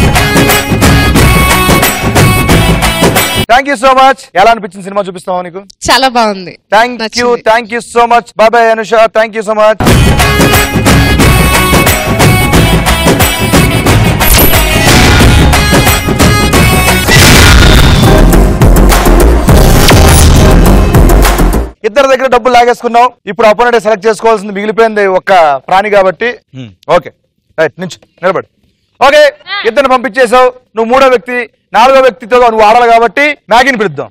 Speaker 1: Thank you so much. ఎలా అనిపించింది సినిమా? చూపిస్తావా నీకు?
Speaker 9: చాలా బాగుంది.
Speaker 1: Thank you so much. Bye bye Anusha. Thank you so much. ఇద్దరు దగ్గర డబ్బులు లాగేసుకున్నావు. ఇప్పుడు అపోనెంట్ సెలెక్ట్ చేసుకోవాల్సింది మిగిలిపోయింది ఒక్క ప్రాణి కాబట్టి. ఓకే రైట్, నుంచి నిలబడి. ఓకే, ఇద్దరిని పంపించేసావు. నువ్వు మూడో వ్యక్తి, నాలుగో వ్యక్తితో నువ్వు ఆడాలి కాబట్టి మ్యాగీని పిలుద్దాం.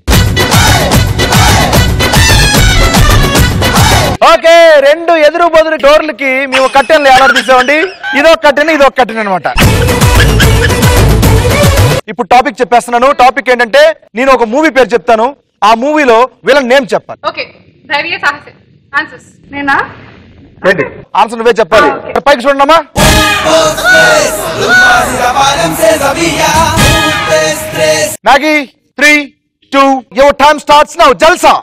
Speaker 1: ఓకే, రెండు ఎదురు బదురు డోర్లకి మేము కట్టెన్లు ఏలాడదీసామండి. ఇదొక కట్టెన్, ఇదొక కట్టెన్ అనమాట. ఇప్పుడు టాపిక్ చెప్పేస్తున్నాను. టాపిక్ ఏంటంటే నేను ఒక మూవీ పేరు చెప్తాను. ఆ మూవీలో విలన్ నేమ్ చెప్పాలి. ఆన్సర్ నువ్వే చెప్పాలి. పైకి చూడమ్మా. Maggie 3, 2 your time starts now. Jalsa.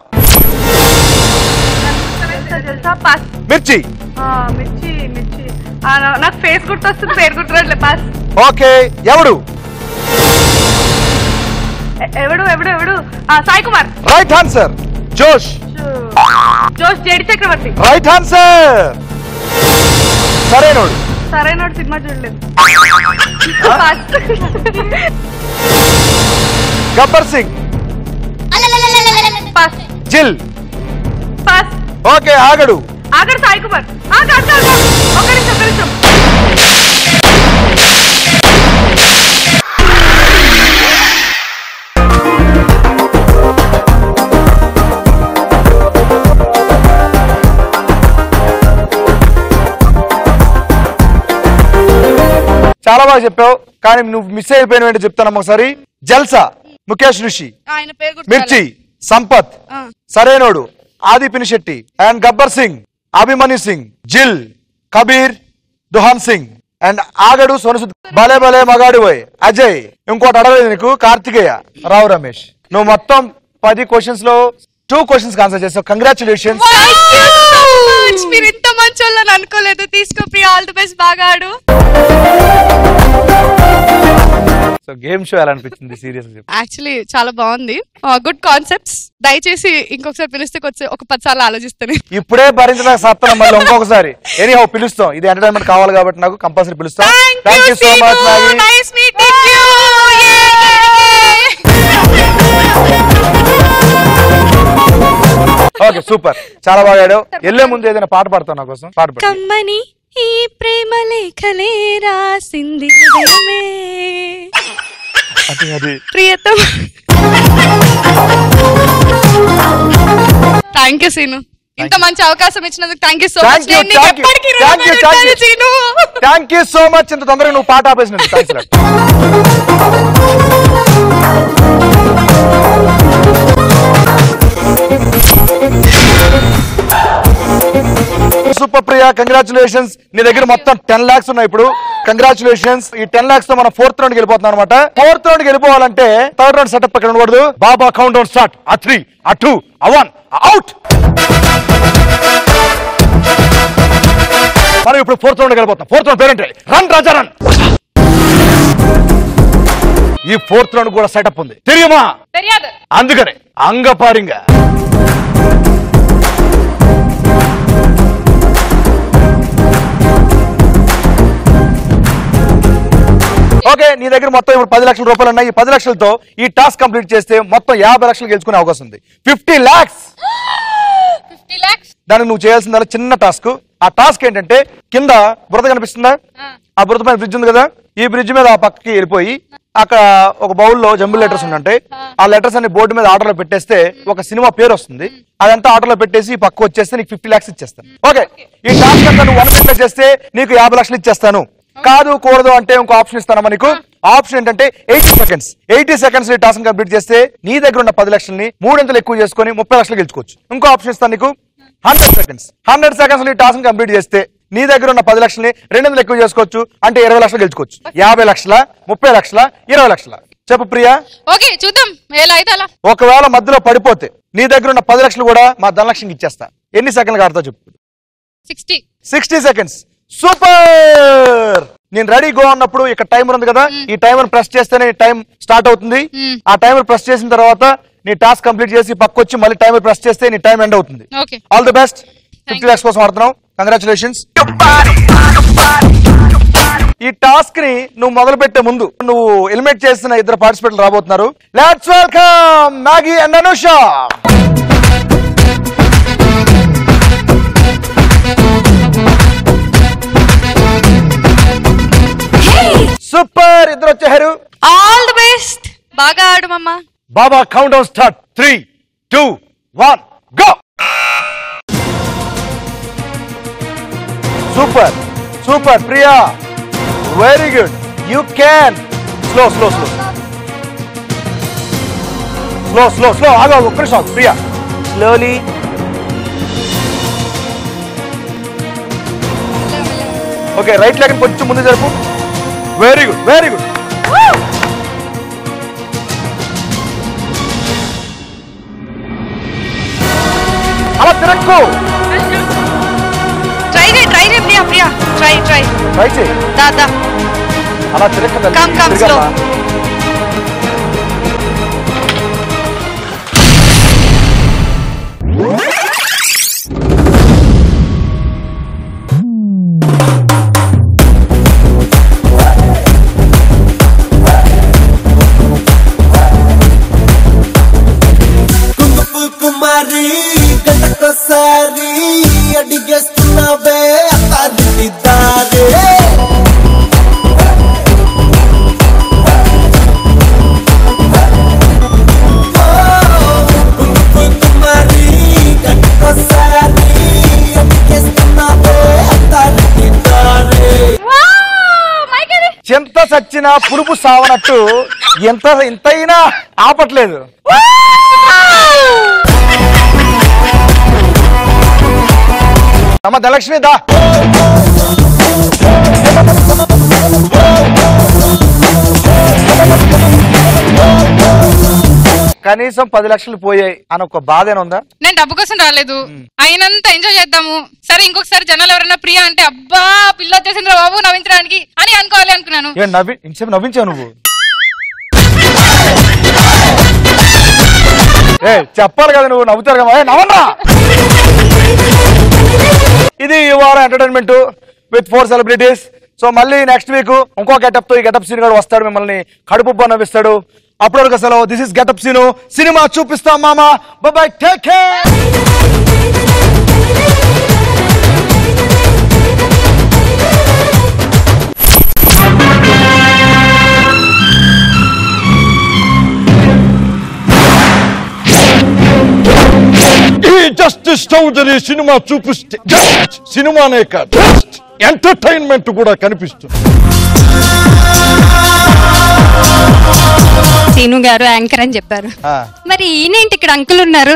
Speaker 1: Mirchi.
Speaker 2: నాకు ఫేస్ గుర్తొస్తుంది, పేరు గుర్తురాట్లే. పాస్.
Speaker 1: ఓకే, ఎవడు?
Speaker 2: ఎవడు Sai Kumar.
Speaker 1: Right answer. Josh.
Speaker 2: JD Chakravarthy.
Speaker 1: Right answer. Sarrainodu
Speaker 2: cinema చూడలేదు.
Speaker 1: గబ్బర్ సింగ్. జిల్. ఓకే, ఆగడు.
Speaker 2: సాయి కుమార్. ఒక నిమిషం.
Speaker 10: చాలా బాగా చెప్పావు, కానీ నువ్వు మిస్ అయిపోయిన ఏంటో చెప్తాను ఒకసారి. జల్సా, ముఖేష్ రిషి,
Speaker 2: ఆయన పేరు
Speaker 10: మిర్చి, సంపత్, సరైనోడు, ఆది పినిశెట్టి అండ్ గబ్బర్ సింగ్, అభిమన్యు సింగ్, జిల్, కబీర్, దుహాన్ సింగ్ అండ్ ఆగడు సోనసుద్. భలే భలే మగాడు పోయ్ అజయ్. ఇంకోటి అడగలేదు నీకు, కార్తికేయ, రావు రమేష్. నువ్వు మొత్తం 10 క్వశ్చన్స్ లో 2 క్వశ్చన్స్ ఆన్సర్ చేస్తావు. కంగ్రాచులేషన్స్.
Speaker 2: మీరు ఇంత మంచి వాళ్ళని అనుకోలేదు. తీసుకో ప్రియా, ఆల్ ది బెస్ట్, బాగా ఆడు.
Speaker 10: సో గేమ్ షో ఎలా అనిపించింది? సీరియస్
Speaker 2: యాక్చువల్లీ చాలా బాగుంది, గుడ్ కాన్సెప్ట్స్. దయచేసి ఇంకొకసారి పిలిస్తే ఒక 10 సార్లు ఆలోచిస్తాను.
Speaker 10: ఇప్పుడే భరించడానికి సత్తా, మళ్ళీ ఇంకొకసారి ఎనీ హౌ పిలుస్తాం. ఇది ఎంటర్టైన్మెంట్ కావాలి కాబట్టి నాకు కంపల్సరీ పిలుస్తాం. Thank you so much.
Speaker 2: Nice meeting you.
Speaker 10: Okay, super, చాలా బాగా ఆడావు. వెళ్ళే ముందు ఏదైనా పాట పాడతావు నా కోసం? పాట పాడు.
Speaker 2: కమ్మని ఈ ప్రేమ లేఖలే రాసింది హృదయమే,
Speaker 10: అది
Speaker 2: ప్రియతం. థ్యాంక్ యూ సీను, ఇంత మంచి అవకాశం ఇచ్చినందుకు thank you so much.
Speaker 10: Thank you so much. ఇంత తొందరగా నువ్వు పాట ఆపేసినందుకు. Super Priya, congratulations. నీ దగ్గర మొత్తం 10 lakhs ఉన్నాయి ఇప్పుడు. కంగ్రాచులేషన్స్. ఈ 10 lakhs తో మనం 4th రౌండ్ వెళ్ళిపోతున్నాం అనమాట. 4th round వెళ్ళిపోవాలంటే 3rd round setup అక్కడ ఉండకూడదు. బాబా కౌంట్ డౌన్ స్టార్ట్. 3, 2, 1 అవుట్. మనం ఇప్పుడు 4th రౌండ్ వెళ్ళిపోతాం. 4th రౌండ్ పేరేంటి? Run Raja run. ఈ 4th రౌండ్ కూడా సెటప్ ఉంది, తెలియమా? అందుకనే అంగపారింగా. ఓకే, నీ దగ్గర మొత్తం ఇప్పుడు 10 లక్షల రూపాయలు ఉన్నాయి. ఈ 10 లక్షలతో ఈ టాస్క్ కంప్లీట్ చేస్తే మొత్తం 50 లక్షలు గెలుచుకునే అవకాశం ఉంది. 50 lakhs. దానికి నువ్వు చేయాల్సిందల్లా చిన్న టాస్క్. ఆ టాస్క్ ఏంటంటే, కింద బురద కనిపిస్తుందా? ఆ బురద పైన బ్రిడ్జ్ ఉంది కదా, ఈ బ్రిడ్జ్ మీద ఆ పక్కకి వెళ్ళిపోయి అక్కడ ఒక బౌల్లో జంబుల్ లెటర్స్ ఉంటాయి. ఆ లెటర్స్ అన్ని బోర్డు మీద ఆర్డర్లో పెట్టేస్తే ఒక సినిమా పేరు వస్తుంది. అదంతా ఆర్డర్లో పెట్టేసి పక్క వచ్చేస్తే నీకు 50 lakhs ఇచ్చేస్తాను. ఓకే, ఈ టాస్క్ అంతా నువ్వు 1 minute చేస్తే నీకు 50 లక్షలు ఇచ్చేస్తాను. కాదు కూడదు అంటే ఇంకో ఆప్షన్ ఇస్తానమ్మా నీకు. ఆప్షన్ ఏంటంటే 80 seconds. 80 seconds ఈ టాస్క్ కంప్లీట్ చేస్తే నీ దగ్గర ఉన్న 10 లక్షల్ని 3 ఎక్కువ చేసుకుని 30 లక్షలు గెలుచుకోవచ్చు. ఇంకో ఆప్షన్ ఇస్తాను నీకు, 100 seconds. 100 seconds ఈ టాస్క్ కంప్లీట్ చేస్తే నీ దగ్గర ఉన్న 10 లక్షల్ని 2 ఎక్కువ చేసుకోవచ్చు. అంటే 20 లక్షలు గెలుచుకోవచ్చు. 50 లక్షల, 30 లక్షల, 20 లక్షల. చెప్పు ప్రియా.
Speaker 2: ఓకే, చూద్దాం ఎలా అయితే అలా.
Speaker 10: ఒకవేళ మధ్యలో పడిపోతే నీ దగ్గర ఉన్న 10 లక్షలు కూడా మా ధనలక్ష్మికి ఇచ్చేస్తా. ఎన్ని సెకండ్లు ఆడతావు చెప్పు? 60 seconds. సూపర్. నేను రెడీ గో అన్నప్పుడు ఇక్కడ టైమర్ ఉంది కదా, ఈ టైమర్ ప్రెస్ చేస్తేనే టైం స్టార్ట్ అవుతుంది. ఆ టైమర్ ప్రెస్ చేసిన తర్వాత నీ టాస్క్ కంప్లీట్ చేసి పక్కొచ్చి మళ్ళీ టైమర్ ప్రెస్ చేస్తే నీ టైం ఎండ్ అవుతుంది. All the best. 50 lakhs కోసం ఆడుతున్నావు. కంగ్రాచులేషన్స్. ఈ టాస్క్ ని నువ్వు మొదలు పెట్టే ముందు నువ్వు ఎలిమినేట్ చేసిన 2 పార్టిసిపేట్లు రాబోతున్నారు. Let's welcome Maggie and Anusha. Super, ఇద్దరు వచ్చారు.
Speaker 2: ఆల్ ది బెస్ట్, బాగా ఆడు మమ్మా.
Speaker 10: బాబా count down start. 3, 2, 1 go. Super super Priya, very good. You can. Slow slow slow slow slow slow ఆగా. ఒక్క నిమిషం Priya, slowly. Okay, right leg కొంచెం ముందు జరుపు. Very good very good. అలా తిరక్కు.
Speaker 2: ట్రై ప్రియా. ప్రియా ట్రై
Speaker 10: చేయి.
Speaker 2: దాదా
Speaker 10: అలా తిరక్క.
Speaker 2: Come slow.
Speaker 3: కుమారి గంటకోసారి అడిగేస్తున్నావే అత్తారింటి దారే.
Speaker 10: సచ్చిన పులుపు సావనట్టు ఇంతైనా ఆపట్లేదు. అమ్మ ధనలక్ష్మి దా. కనీసం 10 లక్షలు పోయాయి అని ఒక బాధ ఉందా?
Speaker 2: నేను డబ్బు కోసం రాలేదు, అయినంత ఎంజాయ్ చేద్దాము. సరే ఇంకొకసారి జనాలు ఎవరైనా ప్రియా అంటే అబ్బా పిల్ల వచ్చేసింది బాబు నవ్వించడానికి అని అనుకోవాలి అనుకున్నాను.
Speaker 10: ఇంతసేపు నవ్వించావు నువ్వు. చెప్పాలి కదా నువ్వు నవ్వుతారు కదా నవ్వరా. ఇది ఇవాళ ఎంటర్టైన్మెంట్ విత్ 4 సెలబ్రిటీస్. సో మళ్ళీ నెక్స్ట్ వీక్ ఇంకో గెటప్ తో ఈ గెటప్ సీన్ కూడా వస్తాడు, మిమ్మల్ని కడుపుబ్బా నవ్విస్తాడు. అప్పుడు అసలు దిస్ ఇస్ గెటప్ సీను. సినిమా చూపిస్తాం మామా. బై బై, టేక్ కేర్.
Speaker 11: జస్టిస్ చౌదరి సినిమా చూపిస్తే జస్ట్ సినిమానే కాదు, జస్ట్ ఎంటర్టైన్మెంట్ కూడా కనిపిస్తుంది.
Speaker 12: సీను గారు యాంకర్ అని చెప్పారు, మరి ఈయనేంటి ఇక్కడ అంకుల్ ఉన్నారు?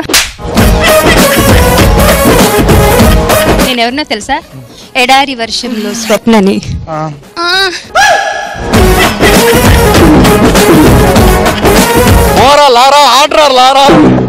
Speaker 12: నేను ఎవరినో తెలుసా? ఎడారి వర్షంలో స్వప్నని.
Speaker 11: లారా ఆర్డర్ లారా.